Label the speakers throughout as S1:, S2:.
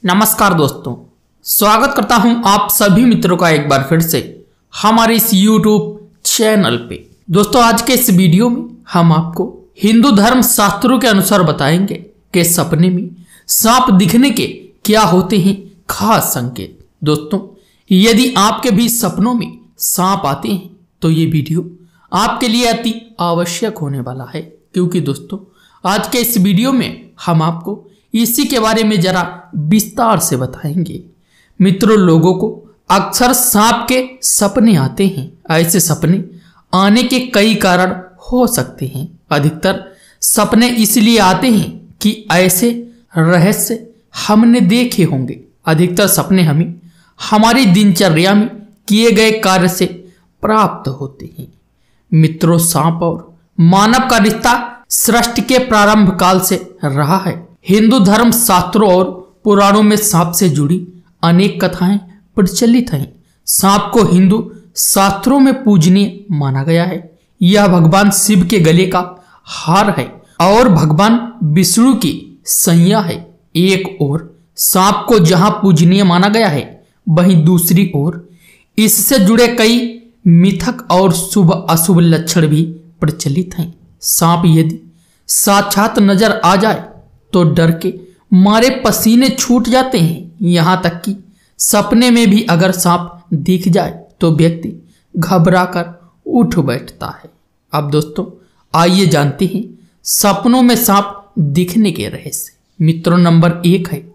S1: नमस्कार दोस्तों, स्वागत करता हूं आप सभी मित्रों का एक बार फिर से हमारे इस YouTube चैनल पे। दोस्तों, आज के इस वीडियो में हम आपको हिंदू धर्म शास्त्रों के अनुसार बताएंगे कि सपने में सांप दिखने के क्या होते हैं खास संकेत। दोस्तों, यदि आपके भी सपनों में सांप आते हैं तो ये वीडियो आपके लिए अति आवश्यक होने वाला है, क्योंकि दोस्तों आज के इस वीडियो में हम आपको इसी के बारे में जरा विस्तार से बताएंगे। मित्रों, लोगों को अक्सर सांप के सपने आते हैं। ऐसे सपने आने के कई कारण हो सकते हैं। अधिकतर सपने इसलिए आते हैं कि ऐसे रहस्य हमने देखे होंगे। अधिकतर सपने हमें हमारी दिनचर्या में किए गए कार्य से प्राप्त होते हैं। मित्रों, सांप और मानव का रिश्ता सृष्टि के प्रारंभ काल से रहा है। हिंदू धर्म शास्त्रों और पुराणों में सांप से जुड़ी अनेक कथाएं प्रचलित हैं। सांप को हिंदू शास्त्रों में पूजनीय माना गया है। यह भगवान शिव के गले का हार है और भगवान विष्णु की संज्ञा है। एक ओर सांप को जहां पूजनीय माना गया है, वहीं दूसरी ओर इससे जुड़े कई मिथक और शुभ अशुभ लक्षण भी प्रचलित हैं। सांप यदि साक्षात नजर आ जाए तो डर के मारे पसीने छूट जाते हैं। यहाँ तक कि सपने में भी अगर सांप दिख जाए तो व्यक्ति घबराकर उठ बैठता है। अब दोस्तों, आइए जानते हैं सपनों में सांप दिखने के रहस्य। मित्रों, नंबर 1 है,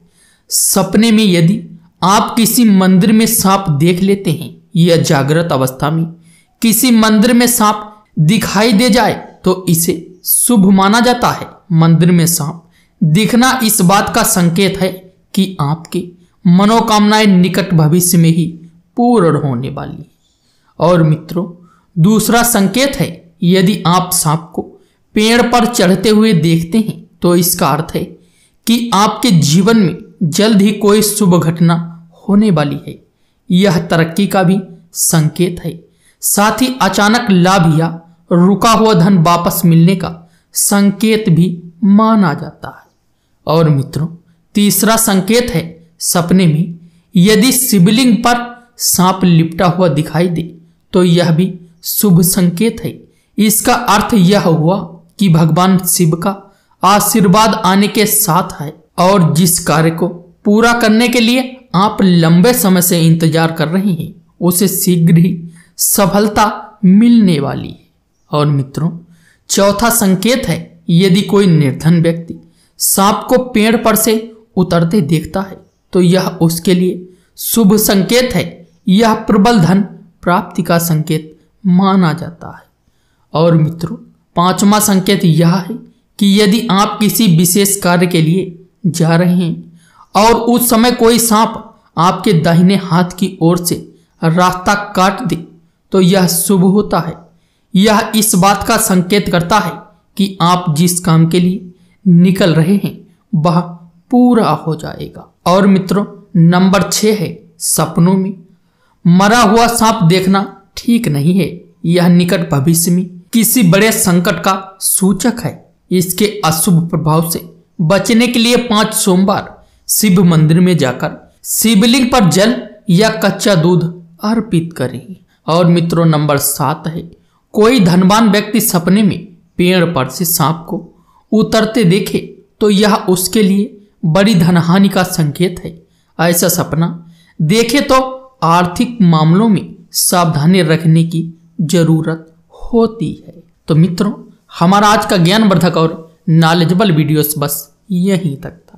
S1: सपने में यदि आप किसी मंदिर में सांप देख लेते हैं या जागृत अवस्था में किसी मंदिर में सांप दिखाई दे जाए तो इसे शुभ माना जाता है। मंदिर में सांप दिखना इस बात का संकेत है कि आपकी मनोकामनाएं निकट भविष्य में ही पूर्ण होने वाली है। और मित्रों, दूसरा संकेत है, यदि आप सांप को पेड़ पर चढ़ते हुए देखते हैं तो इसका अर्थ है कि आपके जीवन में जल्द ही कोई शुभ घटना होने वाली है। यह तरक्की का भी संकेत है, साथ ही अचानक लाभ या रुका हुआ धन वापस मिलने का संकेत भी माना जाता है। और मित्रों, तीसरा संकेत है, सपने में यदि शिवलिंग पर सांप लिपटा हुआ दिखाई दे तो यह भी शुभ संकेत है। इसका अर्थ यह हुआ कि भगवान शिव का आशीर्वाद आने के साथ है और जिस कार्य को पूरा करने के लिए आप लंबे समय से इंतजार कर रहे हैं उसे शीघ्र ही सफलता मिलने वाली है। और मित्रों, चौथा संकेत है, यदि कोई निर्धन व्यक्ति सांप को पेड़ पर से उतरते देखता है तो यह उसके लिए शुभ संकेत है। यह प्रबल धन प्राप्ति का संकेत माना जाता है। और मित्रों, पांचवा संकेत यह है कि यदि आप किसी विशेष कार्य के लिए जा रहे हैं और उस समय कोई सांप आपके दाहिने हाथ की ओर से रास्ता काट दे तो यह शुभ होता है। यह इस बात का संकेत करता है कि आप जिस काम के लिए निकल रहे हैं वह पूरा हो जाएगा। और मित्रों, नंबर 6 है, सपनों में मरा हुआ सांप देखना ठीक नहीं है। यह निकट भविष्य में किसी बड़े संकट का सूचक है। इसके अशुभ प्रभाव से बचने के लिए 5 सोमवार शिव मंदिर में जाकर शिवलिंग पर जल या कच्चा दूध अर्पित करें। और मित्रों, नंबर 7 है, कोई धनवान व्यक्ति सपने में पेड़ पर से सांप को उतरते देखे तो यह उसके लिए बड़ी धनहानि का संकेत है। ऐसा सपना देखे तो आर्थिक मामलों में सावधानी रखने की जरूरत होती है। तो मित्रों, हमारा आज का ज्ञानवर्धक और नॉलेजेबल वीडियोस बस यहीं तक था।